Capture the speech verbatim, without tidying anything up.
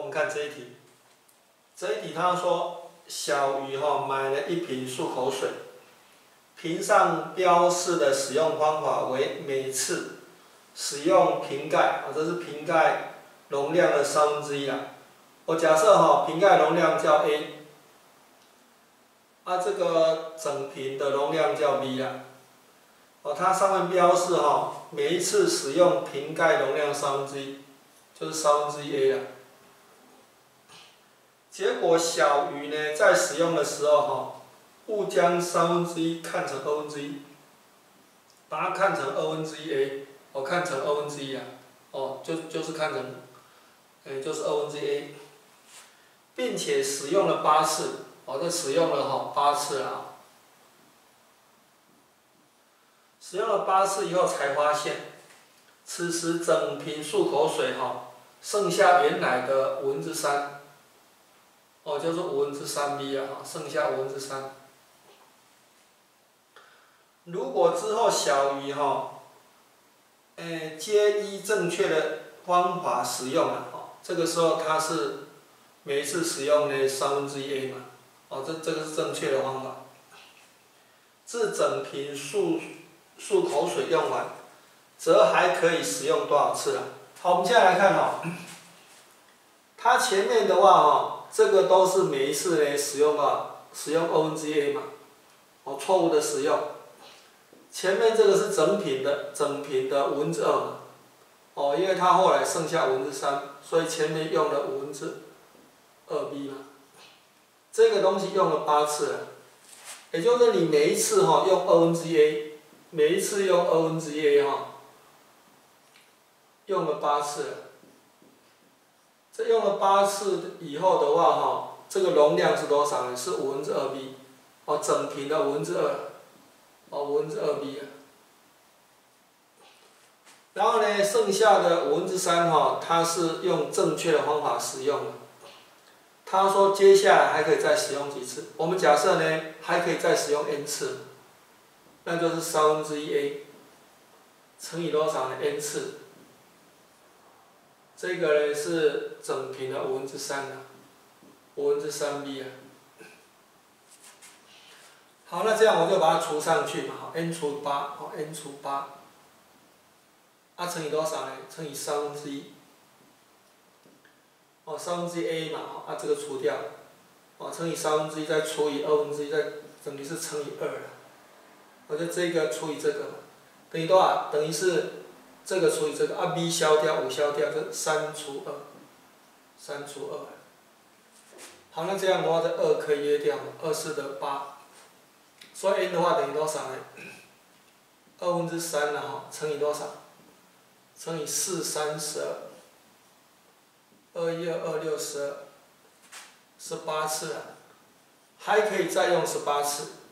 们看这一题，这一题他说小鱼哈、哦、买了一瓶漱口水，瓶上标示的使用方法为每次使用瓶盖啊，这是瓶盖容量的三分之一啦。我假设哈、哦、瓶盖容量叫 A， 啊这个整瓶的容量叫 B 啦。哦，它上面标示哈、哦、每一次使用瓶盖容量三分之一，就是三分之一 A 啦。结果小鱼呢，在使用的时候哈，误将三分之一看成二分之一，把它看成二分之一 A， 哦，看成二分之一啊，哦，就就是看成，哎，就是二分之一 A， 并且使用了八次，哦，这使用了哈八次啊，使用了八次以后才发现，此时整瓶漱口水哈，剩下原来的五分之三。哦，就是五分之三 B 啊，剩下五分之三。如果之后小于哈，诶，皆依正确的方法使用了，哦，这个时候它是每一次使用呢三分之一 A 嘛，哦，这这个是正确的方法。至整瓶漱漱口水用完，则还可以使用多少次啊？好，我们现在来看哈，它前面的话哈。这个都是每一次呢使用啊，使用二分之一 A 嘛，哦，错误的使用。前面这个是整品的，整品的五分之二嘛，哦，因为它后来剩下五分之三，所以前面用了五分之二 B 嘛。这个东西用了八次了，也就是你每一次哈、哦、用二分之一 A， 每一次用二分之一 A 哈、哦，用了八次了。这用了八次以后的话哈，这个容量是多少呢？是五分之二 B， 哦，整瓶的五分之二，哦，五分之二 B 啊。然后呢，剩下的五分之三哈，它是用正确的方法使用的。他说接下来还可以再使用几次？我们假设呢，还可以再使用 n 次，那就是三分之一 A 乘以多少呢 ？n 次。这个呢是整瓶的五分之三啊，五分之三 B 啊。好，那这样我就把它除上去嘛，好 ，n 除八，好 ，n 除八，啊乘以多少呢？乘以三分之一，哦，三分之一 A 嘛，啊这个除掉，哦乘以三分之一再除以二分之一，再等于是乘以二了，我就这个除以这个，等于多少？等于是。这个除以这个，啊 b 消掉，五消掉，就三除二，三除二。好，那这样的话，这二可以约掉，二四的八，所以 n 的话等于多少呢？二分之三了哈，乘以多少？乘以四三十二，二一二二六十二，十八次啊，还可以再用十八次，